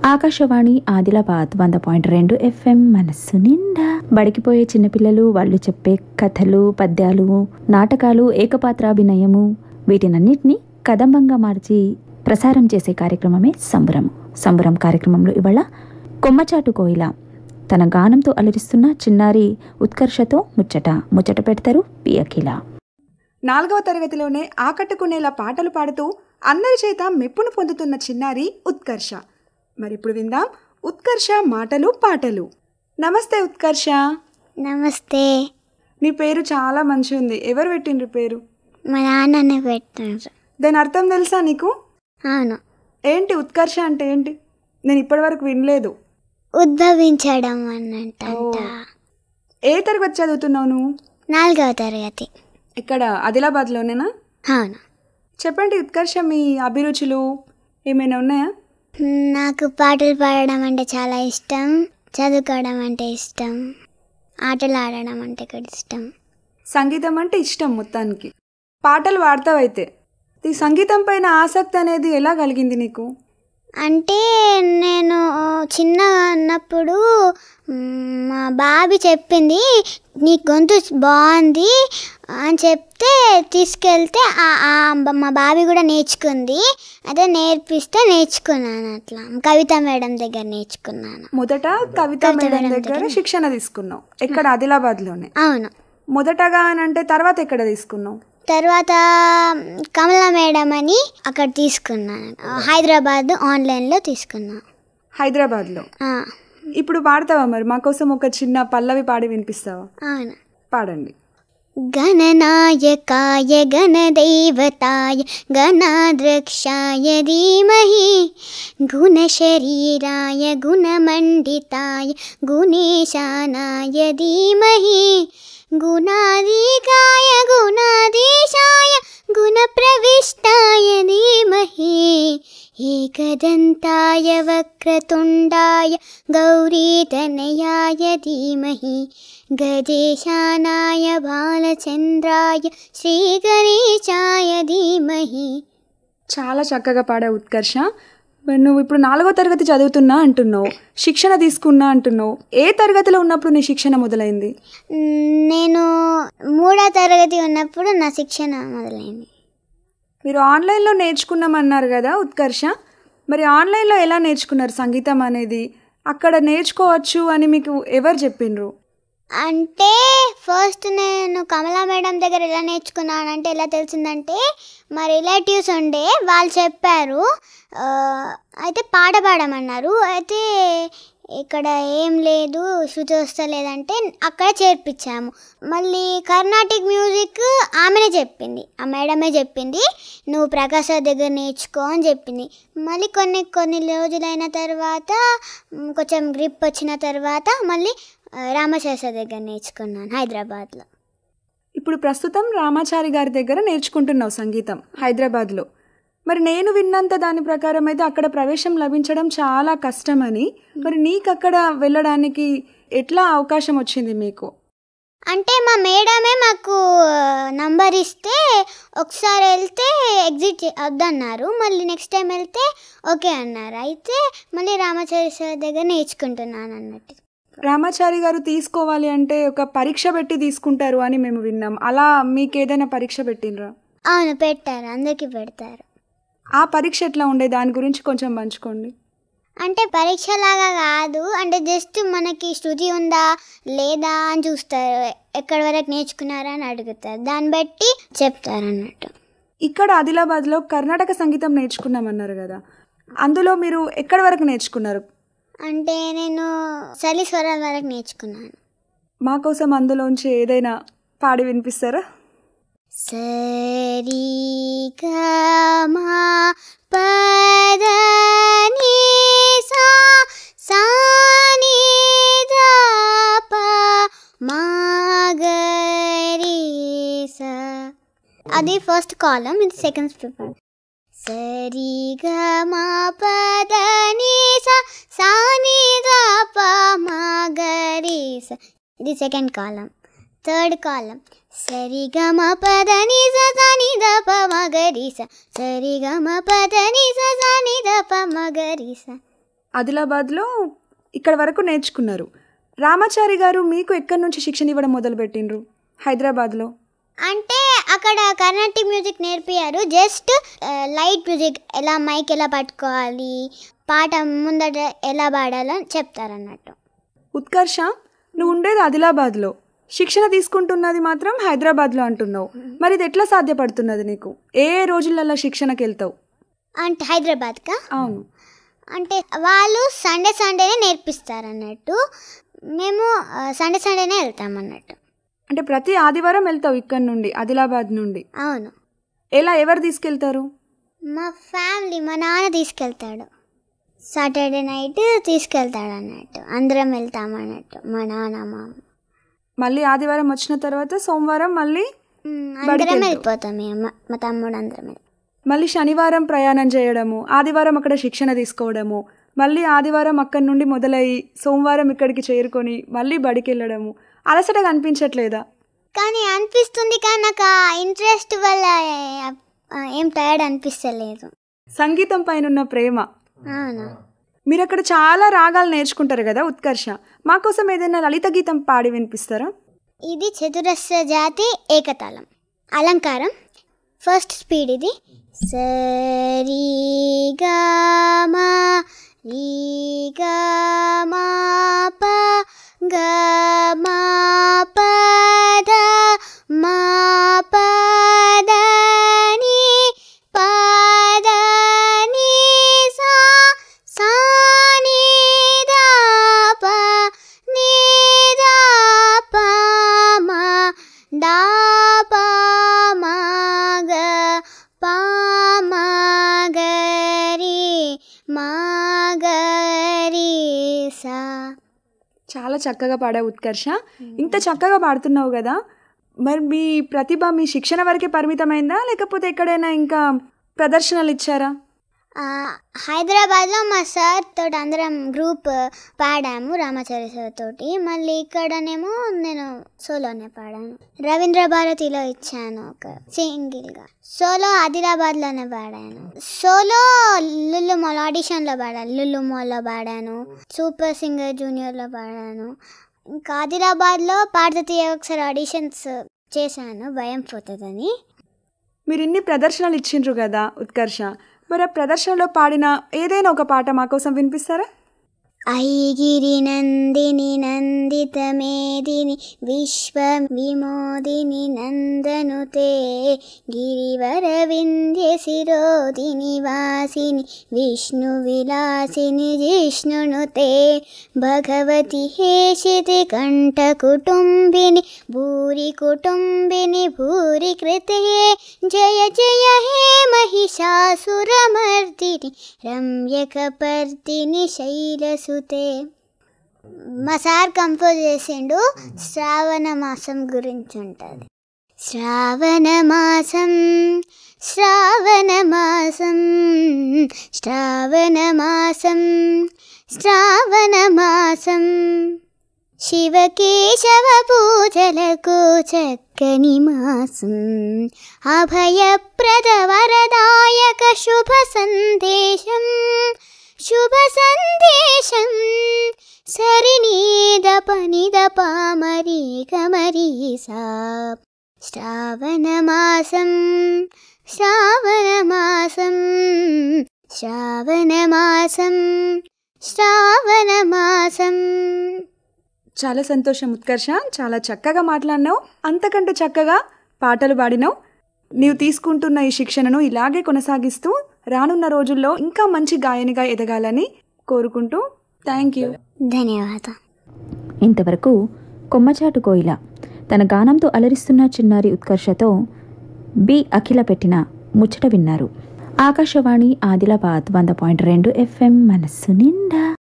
Akashvani Adilabad 100.2 FM మనస్సు నిండా. బడికిపోయే చిన్నపిల్లలు, వాళ్ళు చెప్పే కథలు, పద్యాలు, నాటకాలు, ఏకపాత్రాభినయము, వీటినన్నిటినీ కదంబంగా మార్చి ప్రసారం చేసే కార్యక్రమమే సంబరం. సంబరం కార్యక్రమంలో ఇవాళ కొమ్మచాటు కోయిల తన గానంతో అలరిస్తున్న చిన్నారి ఉత్కర్షతో ముచ్చట పెడతారు పి అఖిల. 4వ తరగతిలోనే ఆకట్టుకునేలా పాటలు పాడుతూ అందరి చేత మెప్పును పొందుతున్న చిన్నారి ఉత్కర్ష. మరి ఇప్పుడు విందాం ఉత్కర్ష మాటలు పాటలు. నమస్తే ఉత్కర్ష. నమస్తే. నీ పేరు చాలా మంచి ఉంది. ఎవరు పెట్టిండ్రు పేరు? మా నాన్ననే పెట్టినారు. దాని అర్థం తెలుసా నీకు? అవును. ఏంటి ఉత్కర్ష అంటే ఏంటి? నేను ఇప్పటి వరకు వినలేదు. ఉద్భవించడం అన్నట్ట. ఏ తరగతి చదువుతున్నావు నువ్వు? 4వ తరగతి. ఇక్కడ ఆదిలాబాద్లోనేనా? అవును. చెప్పండి ఉత్కర్ష, మీ అభిరుచులు ఏమైనా ఉన్నాయా? నాకు పాటలు పాడడం అంటే చాలా ఇష్టం, చదువుకోవడం అంటే ఇష్టం, ఆటలు ఆడడం అంటే కూడా ఇష్టం. సంగీతం అంటే ఇష్టం మొత్తానికి. పాటలు పాడతావైతే. ఈ సంగీతం పైన ఆసక్తి అనేది ఎలా కలిగింది నీకు? అంటే నేను చిన్నగా ఉన్నప్పుడు మా బాబీ చెప్పింది, నీ గొంతు బాగుంది అని చెప్తే తీసుకెళ్తే మా బాబీ కూడా నేర్చుకుంది. అదే నేర్పిస్తే నేర్చుకున్నాను. అట్లా కవిత మేడం దగ్గర నేర్చుకున్నాను. మొదట కవిత మేడం దగ్గర శిక్షణ తీసుకున్నావు. ఎక్కడ? ఆదిలాబాద్లోనే. అవును. మొదటగా అని అంటే తర్వాత ఎక్కడ తీసుకున్నావు? తర్వాత కమలా మేడం అని అక్కడ తీసుకున్నాను. హైదరాబాద్ ఆన్లైన్లో తీసుకున్నాను. హైదరాబాద్లో. ఇప్పుడు పాడతావా మరి? మా కోసం ఒక చిన్న పల్లవి పాడి వినిపిస్తావా? అవును, పాడండి. గణనాయకాయ గణదైవతాయ గణాధ్రక్షాయ ధీమహి గుణశరీరాయ గుణమండితాయ గుణేశానాయ ధీమహి గుణాధికాయ గుణాధీశాయ గుణప్రవిష్టాయ ధీమహి ఏకదంతాయ వక్రతుండాయ గౌరీతనయాయ ధీమహి గజేశానాయ బాలచంద్రాయ శ్రీగణేశాయ ధీమహి. చాలా చక్కగా పాడా ఉత్కర్ష. నువ్వు ఇప్పుడు 4వ తరగతి చదువుతున్నా అంటున్నావు, శిక్షణ తీసుకున్నా అంటున్నావు. ఏ తరగతిలో ఉన్నప్పుడు నీ శిక్షణ మొదలైంది? నేను 3వ తరగతి ఉన్నప్పుడు నా శిక్షణ మొదలైంది. మీరు ఆన్లైన్లో నేర్చుకున్నామన్నారు కదా ఉత్కర్ష, మరి ఆన్లైన్లో ఎలా నేర్చుకున్నారు సంగీతం అనేది? అక్కడ నేర్చుకోవచ్చు అని మీకు ఎవరు చెప్పిండ్రు? అంటే ఫస్ట్ నేను కమలా మేడం దగ్గర ఎలా నేర్చుకున్నానంటే, ఎలా తెలిసిందంటే మా రిలేటివ్స్ ఉండే, వాళ్ళు చెప్పారు. అయితే పాట పాడమన్నారు. అయితే ఇక్కడ ఏం లేదు, శృతి వస్తలేదంటే అక్కడ చేర్పించాము. మళ్ళీ కర్ణాటిక్ మ్యూజిక్ ఆమెనే చెప్పింది, ఆ మేడమే చెప్పింది, నువ్వు ప్రకాశ్ దగ్గర నేర్చుకో అని చెప్పింది. మళ్ళీ కొన్ని రోజులైన తర్వాత కొంచెం గ్రిప్ వచ్చిన తర్వాత మళ్ళీ రామశాస్త్రి దగ్గర నేర్చుకున్నాను హైదరాబాద్లో. ఇప్పుడు ప్రస్తుతం రామాచారి గారి దగ్గర నేర్చుకుంటున్నావు సంగీతం హైదరాబాద్లో. మరి నేను విన్నంత దాని ప్రకారం అయితే అక్కడ ప్రవేశం లభించడం చాలా కష్టమని. మరి నీకు అక్కడ వెళ్ళడానికి ఎట్లా అవకాశం వచ్చింది మీకు? అంటే మా మేడమే మాకు నంబర్ ఇస్తే ఒకసారి వెళ్తే ఎగ్జిట్ వద్దన్నారు, మళ్ళీ నెక్స్ట్ టైం వెళ్తే ఓకే అన్నారు. అయితే మళ్ళీ రామాచారి సార్ దగ్గర నేర్చుకుంటున్నాను అన్నట్టు. రామాచారి గారు తీసుకోవాలి అంటే ఒక పరీక్ష పెట్టి తీసుకుంటారు అని మేము విన్నాం. అలా మీకు ఏదైనా పరీక్ష పెట్టినరా? అవును, పెట్టారు, అందరికీ పెడతారు. ఆ పరీక్ష ఎట్లా ఉండే, దాని గురించి కొంచెం పంచుకోండి. అంటే పరీక్ష లాగా కాదు, అంటే జస్ట్ మనకి శృతి ఉందా లేదా అని చూస్తారు, ఎక్కడి వరకు నేర్చుకున్నారా అని అడుగుతారు, దాన్ని బట్టి చెప్తారు అన్నట్టు. ఇక్కడ ఆదిలాబాద్లో కర్ణాటక సంగీతం నేర్చుకున్నామన్నారు కదా, అందులో మీరు ఎక్కడి వరకు నేర్చుకున్నారు? అంటే నేను చలి స్వరాల వరకు నేర్చుకున్నాను. మా కోసం అందులోంచి ఏదైనా పాడి వినిపిస్తారా? సరి గమా పద ని సా సా ని ద ప మా గ రి సా. అది ఫస్ట్ కాలం, ఇది సెకండ్ పేపర్. సరి గమా పద ని సా సా ని ద ప మా గ రి సా, ఇది సెకండ్ కాలం. థర్డ్ కాలం సరి గమ పద ని స స ని ద ప మ గ రి స, సరి గమ పద ని స స ని ద ప మ గ రి స. ఆదిలాబాద్లో ఇక్కడ వరకు నేర్చుకున్నారు. రామాచారి గారు మీకు ఎక్కడి నుంచి శిక్షణ ఇవ్వడం మొదలుపెట్టిండ్రు హైదరాబాద్లో? అంటే అక్కడ కర్ణాటిక్ మ్యూజిక్ నేర్పియారు. జస్ట్ లైట్ మ్యూజిక్, ఎలా మైక్ ఎలా పట్టుకోవాలి, పాట ముందట ఎలా పాడాలో చెప్తారన్నట్టు. ఉత్కర్ష, నువ్వు ఉండేది ఆదిలాబాద్లో, శిక్షణ తీసుకుంటున్నది మాత్రం హైదరాబాద్లో అంటున్నావు. మరి ఇది ఎట్లా సాధ్యపడుతున్నది నీకు? ఏ రోజులలో శిక్షణకి వెళ్తావు? అంటే హైదరాబాద్కా? అవును. అంటే వాళ్ళు సండేనే నేర్పిస్తారు అన్నట్టు, మేము సండేనే వెళ్తాం అన్నట్టు. అంటే ప్రతి ఆదివారం వెళ్తావు ఇక్కడ నుండి, ఆదిలాబాద్ నుండి? అవును. ఎలా, ఎవరు తీసుకెళ్తారు? మా ఫ్యామిలీ, మా నాన్న తీసుకెళ్తాడు. సాటర్డే నైట్ తీసుకెళ్తాడు అన్నట్టు, అందరం వెళ్తాం అన్నట్టు, మా నాన్న మా అమ్మ. మళ్ళీ ఆదివారం వచ్చిన తర్వాత సోమవారం మళ్ళీ అందరం వెళ్ళిపోతాం, మా తమ్ముడు అందరం. మళ్ళీ శనివారం ప్రయాణం చేయడము, ఆదివారం అక్కడ శిక్షణ తీసుకోవడము, మళ్ళీ ఆదివారం అక్కడి నుండి మొదలయ్యి సోమవారం ఇక్కడికి చేరుకొని మళ్ళీ బడికి వెళ్ళడము, అలసటగా అనిపించట్లేదా? కానీ అనిపిస్తుంది, కానీ నాకు ఆ ఇంట్రెస్ట్ వల్ల ఏం టైర్డ్ అనిపిస్తలేదు. సంగీతం పైన ఉన్న ప్రేమ. అవును. మీరు అక్కడ చాలా రాగాలు నేర్చుకుంటారు కదా ఉత్కర్ష, మాకోసం ఏదైనా లలిత గీతం పాడి వినిపిస్తారా? ఇది చతురస్ర జాతి ఏకతాళం, అలంకారం, ఫస్ట్ స్పీడ్. ఇది సరి గా మా రి గా మా ప గా మా ప ద మా ప ద ని ప ద ని సా సా ని ద ప ని ద ప మా ద ప మా గ ప మా గ రి మా గ రి సా. చాలా చక్కగా పాడావు ఉత్కర్ష. ఇంత చక్కగా పాడుతున్నావు కదా, మరి మీ ప్రతిభ మీ శిక్షణ వరకే పరిమితమైందా, లేకపోతే ఎక్కడైనా ఇంకా ప్రదర్శనలు ఇచ్చారా? హైదరాబాద్లో మా సార్ తోటి అందరం గ్రూప్ పాడాము, రామాచారి సార్ తోటి. మళ్ళీ ఇక్కడనేమో నేను సోలోనే పాడాను. రవీంద్ర భారతిలో ఇచ్చాను ఒక సింగిల్గా. సోలో ఆదిలాబాద్లోనే పాడాను. సోలో లుల్లు మాల్ ఆడిషన్లో పాడాను, లుల్లు మాల్లో పాడాను, సూపర్ సింగర్ జూనియర్లో పాడాను. ఇంకా ఆదిలాబాద్లో పాడితే ఒకసారి ఆడిషన్స్ చేశాను, భయం పోతుందని. మీరు ఇన్ని ప్రదర్శనలు ఇచ్చిండ్రు కదా ఉత్కర్ష, మరి ఆ ప్రదర్శనలో పాడిన ఏదైనా ఒక పాట మా కోసం వినిపిస్తారా? ఐగిరి నందిని నందిత మేదిని విశ్వ విమోదిని నందనుతే గిరివర వింధ్య శిరోదిని వాసిని విష్ణు విలాసిని జిష్ణునుతే భగవతి హేషితి కంఠ కుటుంబిని భూరి కుటుంబిని భూరి కృతే జయ జయ హే మహిషాసురమర్దిని రమ్యకపర్దిని శైలసు. మా సార్ కంపోజ్ చేసిండు, శ్రావణ మాసం గురించి ఉంటుంది. శ్రావణ మాసం శ్రావణ మాసం శ్రావణ మాసం శ్రావణ మాసం శివకేశవ పూజలకు చక్కని మాసం అభయప్రద వరదాయక శుభ సందేశం శుభ సందేశం సరినీద పనిద పామరి కమరి సా. శ్రావణ మాసం శ్రావణ మాసం శ్రావణ మాసం శ్రావణ మాసం. చాలా సంతోషం ఉత్కర్ష, చాలా చక్కగా మాట్లాడినావు, అంతకంటే చక్కగా పాటలు పాడినావు. నీవు తీసుకుంటున్న ఈ శిక్షణను ఇలాగే కొనసాగిస్తూ రానున్న రోజుల్లో ఇంకా మంచి గాయనిగా ఎదగాలని కోరుకుంటూ థ్యాంక్ యూ. ధన్యవాదాలు. ఇంతవరకు కొమ్మచాటు కోయిల తన గానంతో అలరిస్తున్న చిన్నారి ఉత్కర్షతో బి అఖిల పెట్టిన ముచ్చట విన్నారు. ఆకాశవాణి ఆదిలాబాద్ 100.2 FM మనస్సు నిండా.